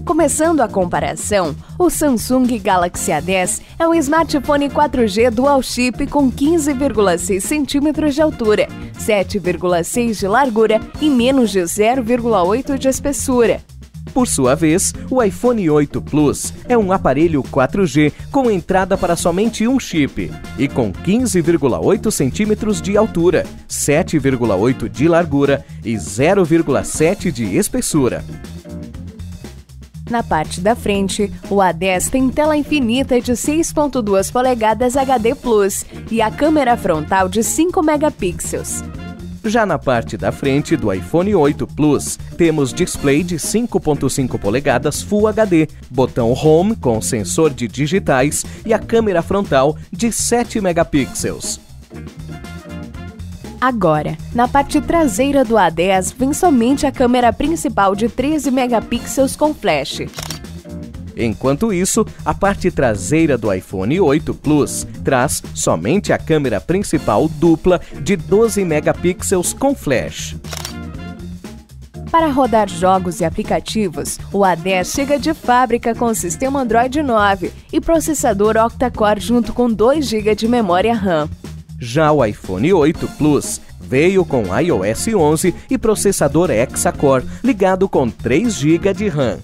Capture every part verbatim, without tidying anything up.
Começando a comparação, o Samsung Galaxy A dez é um smartphone quatro G dual chip com quinze vírgula seis centímetros de altura, sete vírgula seis de largura e menos de zero vírgula oito de espessura. Por sua vez, o iPhone oito Plus é um aparelho quatro G com entrada para somente um chip e com quinze vírgula oito centímetros de altura, sete vírgula oito de largura e zero vírgula sete de espessura. Na parte da frente, o A dez tem tela infinita de seis vírgula dois polegadas H D plus e a câmera frontal de cinco megapixels. Já na parte da frente do iPhone oito Plus, temos display de cinco vírgula cinco polegadas Full H D, botão Home com sensor de digitais e a câmera frontal de sete megapixels. Agora, na parte traseira do A dez vem somente a câmera principal de treze megapixels com flash. Enquanto isso, a parte traseira do iPhone oito Plus traz somente a câmera principal dupla de doze megapixels com flash. Para rodar jogos e aplicativos, o A dez chega de fábrica com sistema Android nove e processador octa-core junto com dois gigas de memória RAM. Já o iPhone oito Plus veio com iOS onze e processador hexa-core ligado com três gigas de RAM.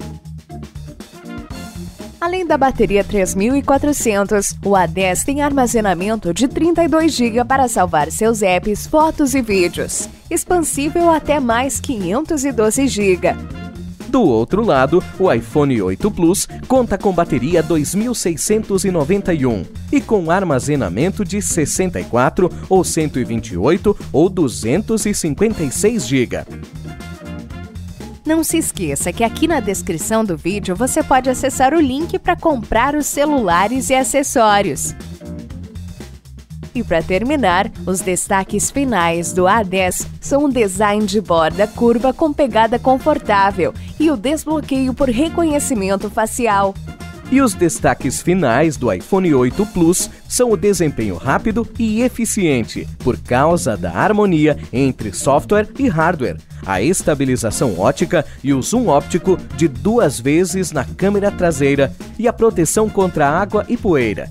Além da bateria três mil e quatrocentos, o A dez tem armazenamento de trinta e dois gigas para salvar seus apps, fotos e vídeos, expansível até mais quinhentos e doze gigas. Do outro lado, o iPhone oito Plus conta com bateria dois mil seiscentos e noventa e um e com armazenamento de sessenta e quatro ou cento e vinte e oito ou duzentos e cinquenta e seis gigas. Não se esqueça que aqui na descrição do vídeo você pode acessar o link para comprar os celulares e acessórios. E para terminar, os destaques finais do A dez são o design de borda curva com pegada confortável e o desbloqueio por reconhecimento facial. E os destaques finais do iPhone oito Plus são o desempenho rápido e eficiente, por causa da harmonia entre software e hardware, a estabilização ótica e o zoom óptico de duas vezes na câmera traseira e a proteção contra água e poeira.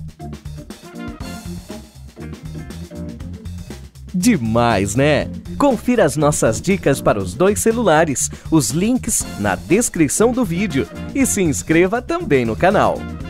Demais, né? Confira as nossas dicas para os dois celulares, os links na descrição do vídeo e se inscreva também no canal.